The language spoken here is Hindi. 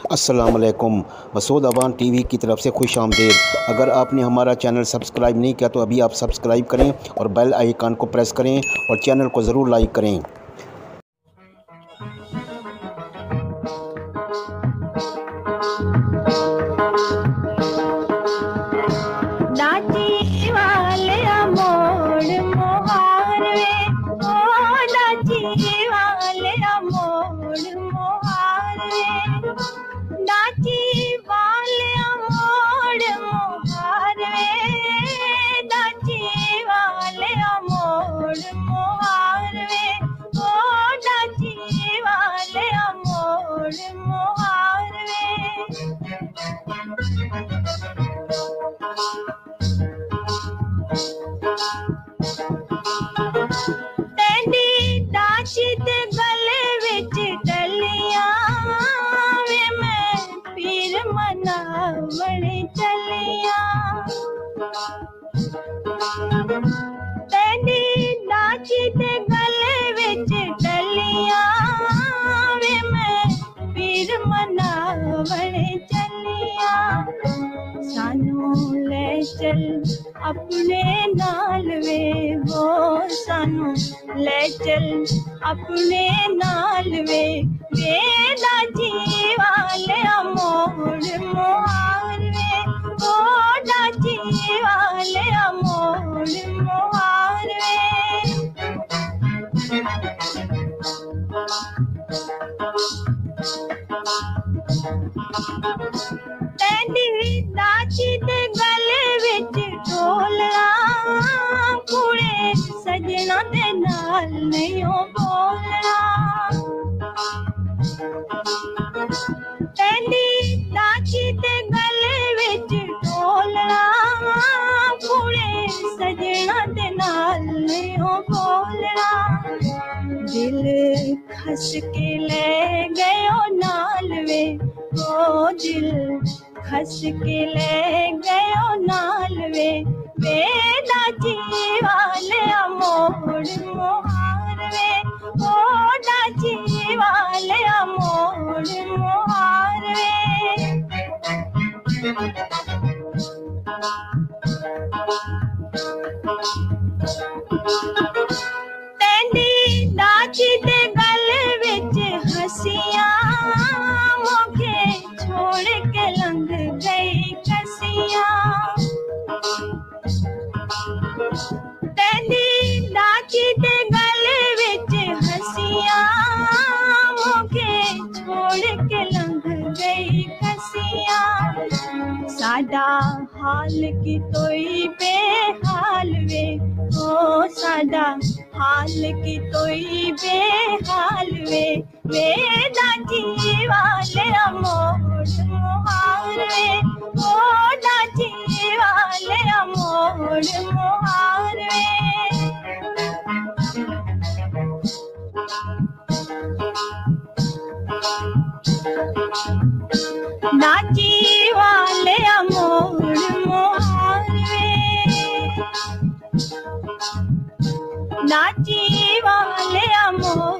अस्सलाम वालेकुम। मसूद अवान टीवी की तरफ से खुश आमदीद। अगर आपने हमारा चैनल सब्सक्राइब नहीं किया तो अभी आप सब्सक्राइब करें और बेल आइकन को प्रेस करें और चैनल को ज़रूर लाइक करें। नाची वाले मोड़ मोहार वे, ओ नाची वाले मोड़ मोहार वे, नाची वाले मोड़ मोहार वे, नाची वाले मोड़ मोहार वे, ओ नाची वाले मोड़ मोहार वे। तेरी नाची ते गले विच डलियां वे, मैं पीर मनावण चलियां। तेरी नाची ते गले विच डलियां वे, मैं पीर मनावण चलियां। सानू ले चल अपने नाल वे, वो सानू ले चल अपने नाल वे, नाची वाले मोड़ मोहार वे, ओ नाची वाले मोड़ मोहार वे। तेरी नाची ते गले विच ढोलना, कुड़े सजना दे नाल नहीं बोलना। तेरी नाची ते गले विच ढोलना, कुड़े सजना दे नाल नहीं बोलना। दिल खस के ले गयो नाल वे, ओ दिल खस के ले गयो नाल वे, नाची वाले मोड़ मोहार वे, ओ नाची वाले मोड़ मोहार वे। तेरी नाची ते गले विच हंसियां, मोखे छोड़ के लंघ गई कसियां। तेरी नाची ते गले विच हंसियां, मोखे छोड़ के लंघ गई कसियां। साडा हाल की तोई बेहाल वे, ओ साडा हाल की तोई बेहाल वे, नाची वाले मोड़ मोहार वे, ओ नाची वाले मोड़ मोहार वे। नाची वाले मोड़ मोहार वे, नाची वाले मोड़